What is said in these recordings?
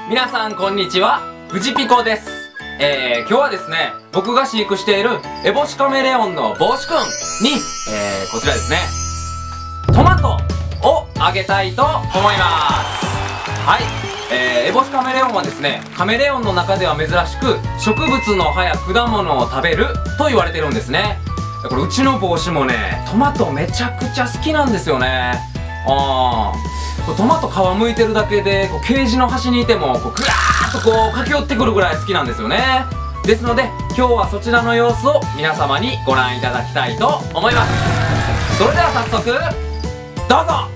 皆さんこんにちは、藤ピコです。今日はですね、僕が飼育しているエボシカメレオンの帽子くんに、こちらですね、トマトをあげたいと思います。はい、エボシカメレオンはですね、カメレオンの中では珍しく植物の葉や果物を食べると言われてるんですね。これうちの帽子もね、トマトめちゃくちゃ好きなんですよね。トマト皮むいてるだけでこうケージの端にいてもこうグワーッとこう駆け寄ってくるぐらい好きなんですよね。ですので今日はそちらの様子を皆様にご覧いただきたいと思います。それでは早速どうぞ。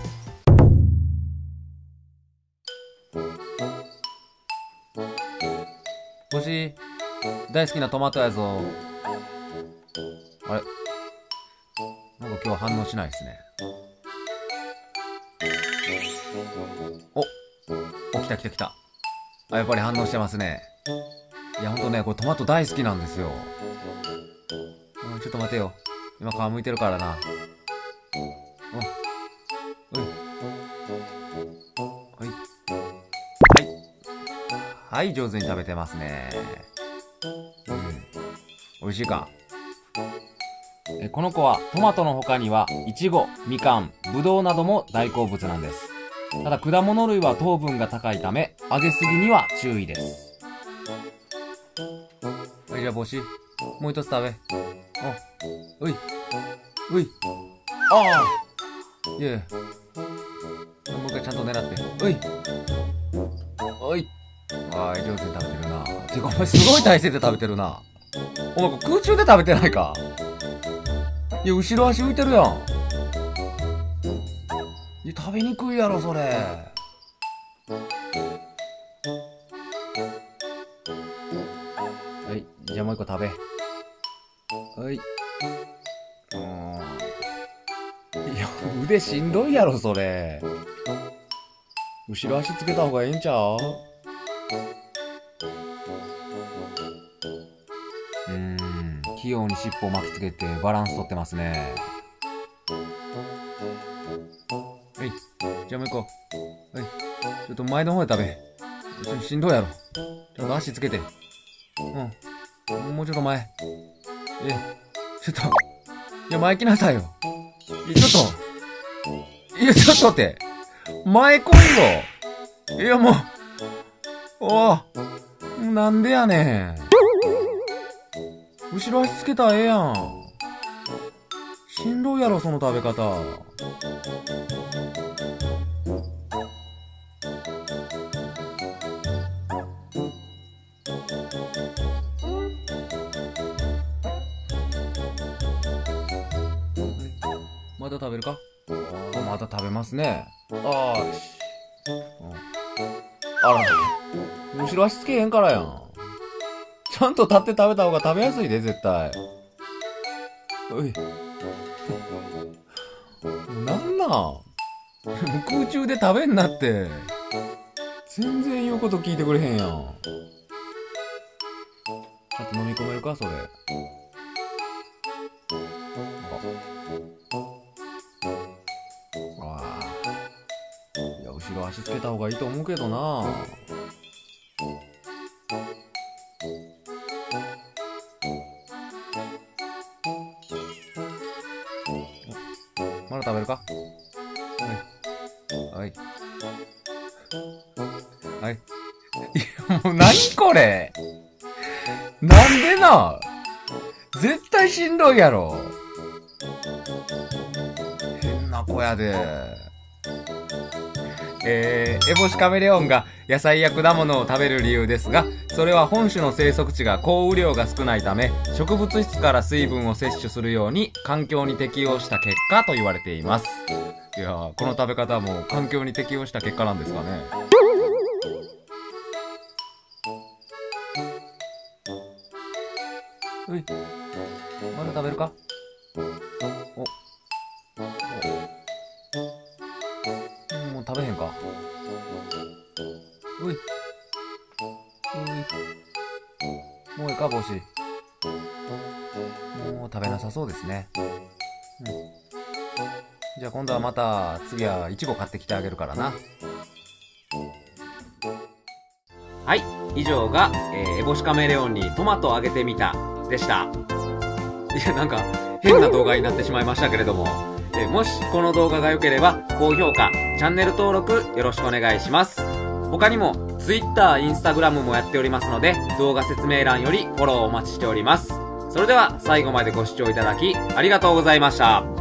星大好きなトマトやぞ。あれ、なんか今日反応しないですね。お、来た来た来た。あ、やっぱり反応してますね。いや、ほんとね、これトマト大好きなんですよ。ちょっと待てよ。今皮むいてるからな。はい。はい、上手に食べてますね。美味しいか。この子はトマトの他にはイチゴ、みかん、ぶどうなども大好物なんです。ただ果物類は糖分が高いため揚げすぎには注意です。はい、じゃあ帽子もう一つ食べ。おいおい、ああ、いやいや、もう一回ちゃんと狙って。おい、はい、上手に食べてるな。てかお前すごい体勢で食べてるな。お前空中で食べてないか。いや、後ろ足浮いてるやん。いや、食べにくいやろそれ。はい、じゃあもう一個食べ。はい。いや、腕しんどいやろそれ。後ろ足つけた方がええんちゃう？器用に尻尾を巻きつけてバランス取ってますね。はい、じゃあもう一個。はい、ちょっと前の方で食べ。しんどいやろ。ちょっと足つけて。もうちょっと前。ちょっと。いや、前来なさいよ。ちょっと。いや、ちょっと待って。前来いよ。いや、もう。なんでやねん。後ろ足つけたらええやん。しんどいやろ、その食べ方。まだ食べるか？まだ食べますね。あら、後ろ足つけへんからやん。ちゃんと立って食べた方が食べやすいで、絶対。なんなん空中で食べんなって。全然言うこと聞いてくれへんやん。ちゃんと飲み込めるか、それ。いや、後ろ足つけた方がいいと思うけどな。まだ食べるか？はい。はい。いや、もう何これ？なんでな？絶対しんどいやろ。変な子やで。エボシカメレオンが野菜や果物を食べる理由ですが、それは本種の生息地が降雨量が少ないため、植物質から水分を摂取するように環境に適応した結果と言われています。いやー、この食べ方も環境に適応した結果なんですかね。まだ食べるか？もう食べへんか。もうええか、帽子。もう食べなさそうですね。じゃあ今度はまた次はイチゴ買ってきてあげるからな。 はい、以上が、エボシカメレオンにトマトをあげてみたでした。いや、なんか変な動画になってしまいましたけれども、もしこの動画が良ければ高評価、チャンネル登録よろしくお願いします。他にも Twitter、Instagram もやっておりますので、動画説明欄よりフォローお待ちしております。それでは最後までご視聴いただきありがとうございました。